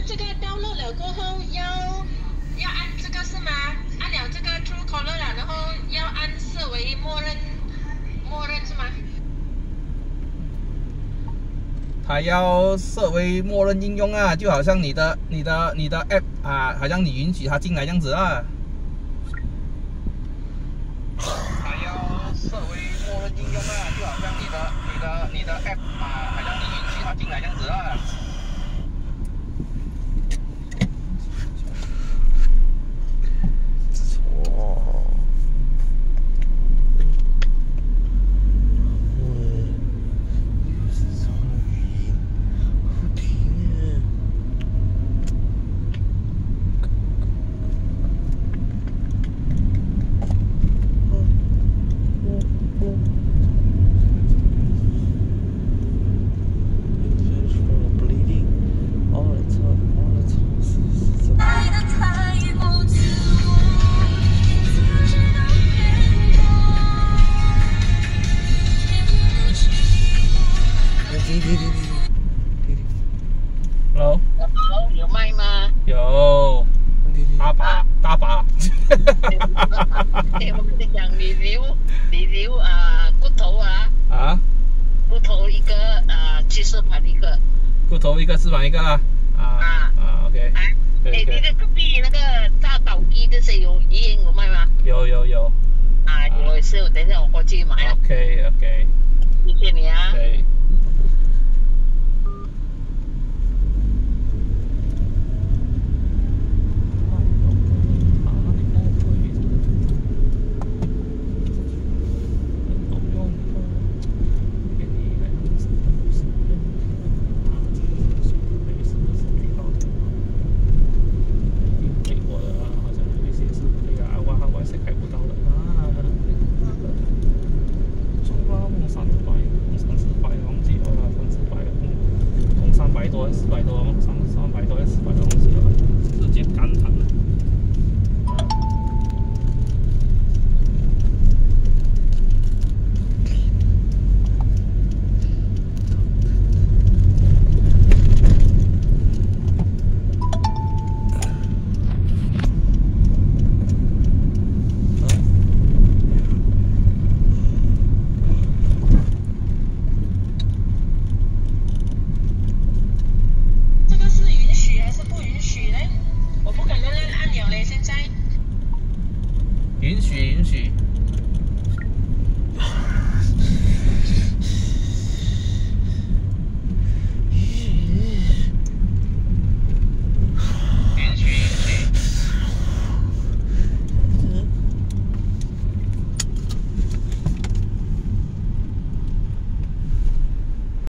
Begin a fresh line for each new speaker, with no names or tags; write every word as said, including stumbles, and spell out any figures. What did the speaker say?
这个 download 了过后要要按这个是吗？按了这个 Truecaller 了，然后要按设为默认，默认是吗？
它要设为默认应用啊，就好像你的、你的、你的 app 啊，好像你允许它进来这样子啊。它要设为默认应用啊，就好像你的、你的、你的 app 啊，好像你允许它进来这样子啊。Hello，
Hello， 有卖吗？
有，大把大把。
我跟你讲，你留你留啊骨头啊，
啊，
骨头一个啊，鸡翅盘一个，
骨头一个，翅膀一个啦。啊
啊
啊 ，OK。
啊，哎，你的隔壁那个炸倒鸡这些有鱼烟有卖吗？
有有有。
啊，有是，等一下我过去买。
OK OK。
谢谢你啊。
对。